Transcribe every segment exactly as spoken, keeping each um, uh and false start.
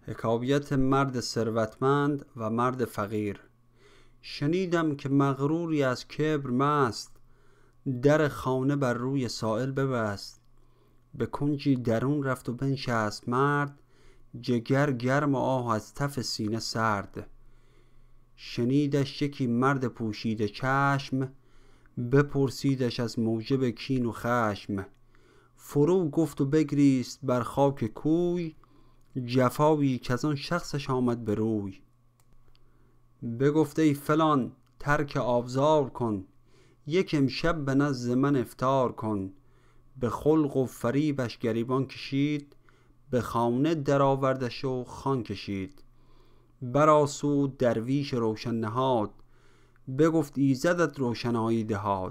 حکایت مرد ثروتمند و مرد فقیر. شنیدم که مغروری از کبر مست، در خانه بر روی سائل ببست. به کنجی درون رفت و بنشست مرد، جگر گرم و آه از تف سینه سرد. شنیدش یکی مرد پوشیده چشم، بپرسیدش از موجب کین و خشم. فرو گفت و بگریست بر خاک کوی، جفایی که از آن شخصش آمد به روی. بگفت ای فلان ترک آبزار کن، یک امشب به نزد من افطار کن. به خلق و فریبش گریبان کشید، به خانه در آوردش و خوان کشید. برآسود درویش روشن نهاد، بگفت ایزدت روشنایی دهاد.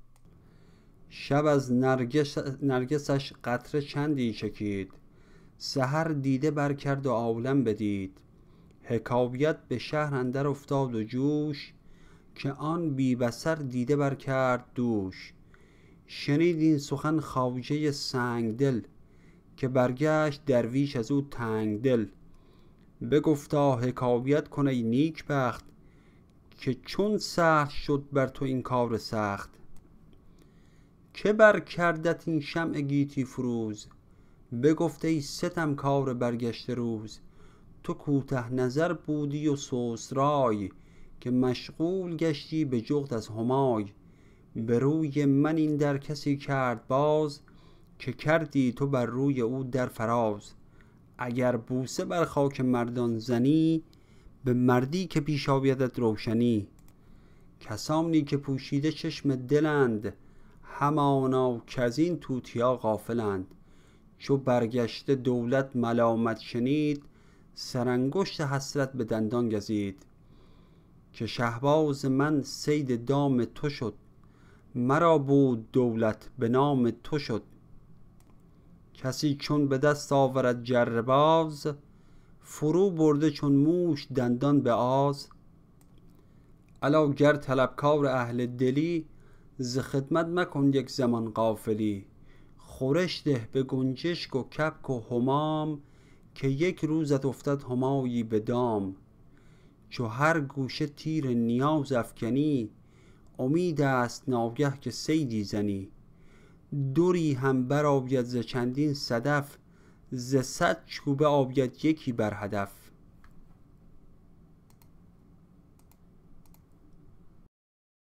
شب از نرگس نرگسش قطره چندی چکید، سحر دیده بر کرد و عالم بدید. حکایت به شهر اندر افتاد و جوش، که آن بی بصر دیده بر کرد دوش. شنید این سخن خواجه سنگ دل، که برگشت درویش از او تنگ دل. بگفتا حکایت کن ای نیک بخت، که چون سهل شد بر تو این کار سخت. که بر کردت این شمع گیتی فروز، بگفت ای ستمکار برگشته روز. تو کوته نظر بودی و سست رای، که مشغول گشتی به جغد از همای. به روی من این در کسی کرد باز، که کردی تو بر روی او در فراز. اگر بوسه بر خاک مردان زنی، به مردی که پیش آیدت روشنی. کسانی که پوشیده چشم دلند، همانا که از این توتیا غافلند. چو برگشته دولت ملامت شنید، سرانگشت حسرت به دندان گزید. که شهباز من صید دام تو شد، مرا بود دولت به نام تو شد. کسی چون به دست آورد جره باز، فرو برده چون موش دندان به آز. الا گر طلبکار اهل دلی، ز خدمت مکن یک زمان غافلی. خورش ده به گنجشک و کبک و همام، که یک روزت افتد همایی به دام. چو هر گوشه تیر نیاز افکنی، امید است ناگه که صیدی زنی. دوری هم برآید ز چندین صدف، ز صد چوبه آید یکی بر هدف.